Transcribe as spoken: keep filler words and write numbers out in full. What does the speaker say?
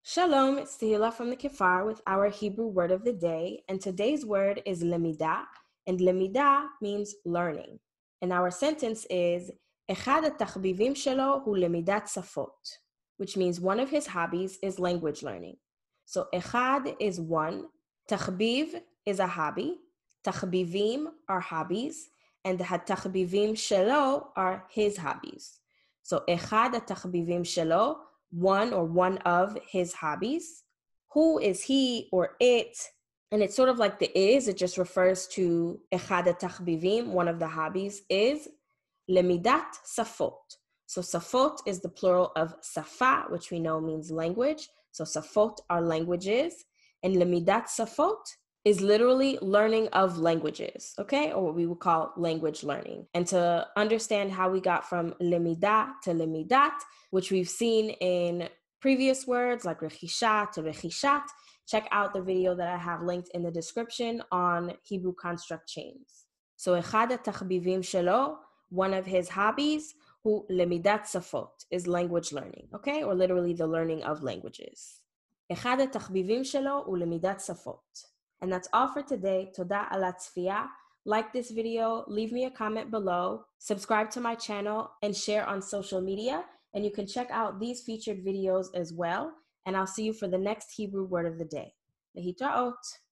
Shalom, it's Tehillah from the Kifar with our Hebrew word of the day, and today's word is lemidah, and lemidah means learning. And our sentence is Echad ha-tachbivim shelo hu lemidat safot, which means one of his hobbies is language learning. So echad is one, tachbiv is a hobby, tachbivim are hobbies, and ha-tachbivim shelo are his hobbies. So echad ha-tachbivim shelo, one or one of his hobbies. Who is he or it? And it's sort of like the is, it just refers to echad ha-tachbivim, one of the hobbies is lemidat safot. So safot is the plural of safa, which we know means language. So safot are languages, and lemidat safot is literally learning of languages, okay? Or what we would call language learning. And to understand how we got from lemidah to lemidat, which we've seen in previous words like rechisha to rechishat, check out the video that I have linked in the description on Hebrew construct chains. So echad ha-tachbivim shelo, one of his hobbies, who lemidat safot, is language learning, okay? Or literally the learning of languages. Echad ha-tachbivim shelo hu lemidat safot. And that's all for today. Toda ala tzfiyah. Like this video, leave me a comment below, subscribe to my channel, and share on social media. And you can check out these featured videos as well. And I'll see you for the next Hebrew word of the day. Lehitraot.